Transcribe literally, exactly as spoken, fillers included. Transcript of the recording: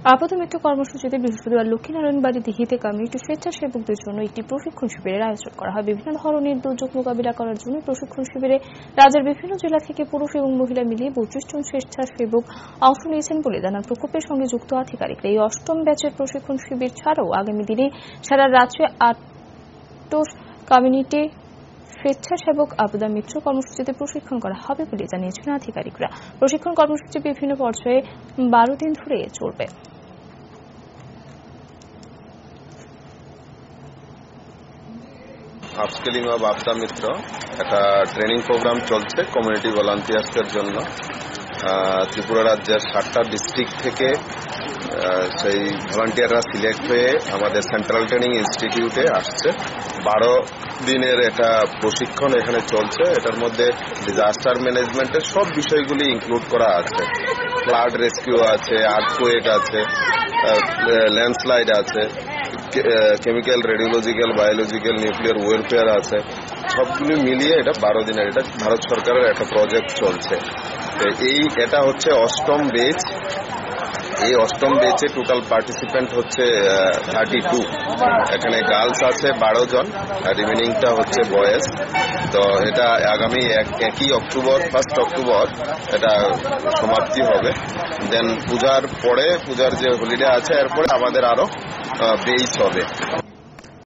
আপাতত মিত্র কর্মসূচিতে বৃহস্পতিবার লক্ষ্মীনারায়ণ বাড়ি দিঘিতে কমিউনিটি স্বেচ্ছাসেবকদের জন্য একটি প্রশিক্ষণ শিবিরের আয়োজন করা হয়। বিভিন্ন ধরনের দুর্যোগ মোকাবিলা করার জন্য প্রশিক্ষণ শিবিরে রাজ্যের বিভিন্ন জেলা থেকে পুরুষ এবং মহিলা মিলিয়ে বত্রিশ জন স্বেচ্ছাসেবক অংশ নিয়েছেন বলে জানান প্রকল্পের সঙ্গে যুক্ত আধিকারিকরা। এই অষ্টম ব্যাচের প্রশিক্ষণ শিবির ছাড়াও আগামী দিনে সারা রাজ্যে আট কমিউনিটি স্বেচ্ছাসেবক আপদা মিত্র কর্মসূচিতে প্রশিক্ষণ করা হবে বলে জানিয়েছেন আধিকারিকরা। প্রশিক্ষণ কর্মসূচি বিভিন্ন পর্যায়ে বারো দিন ধরে চলবে। আপস্কিলিং অব আপদা মিত্র একটা ট্রেনিং প্রোগ্রাম চলছে কমিউনিটি ভলান্টিয়ার্সদের জন্য। ত্রিপুরা রাজ্যের সাতটা ডিস্ট্রিক্ট থেকে সেই ভলান্টিয়াররা সিলেক্ট হয়ে আমাদের সেন্ট্রাল ট্রেনিং ইনস্টিটিউটে আসছে। বারো দিনের একটা প্রশিক্ষণ এখানে চলছে। এটার মধ্যে ডিজাস্টার ম্যানেজমেন্টের সব বিষয়গুলি ইনক্লুড করা আছে। ফ্লাড রেস্কিউ আছে, আর্থকুয়েক আছে, ল্যান্ডস্লাইড আছে, chemical, radiological, biological, nuclear welfare আছে। সবগুলি মিলিয়ে এটা বারো দিনের এটা ভারত সরকারের একটা প্রজেক্ট চলছে। এই এটা হচ্ছে অষ্টম বেচ। এই অষ্টম বেচে টোটাল পার্টিসিপেন্ট হচ্ছে থার্টি টু। এখানে গার্লস আছে বারো জন, আর রিমেনিংটা হচ্ছে বয়েজ। তো এটা আগামী একই অক্টোবর ফার্স্ট অক্টোবর এটা সমাপ্তি হবে। দেন পূজার পরে, পূজার যে হলিডে আছে এরপরে আমাদের আরো বেচ হবে।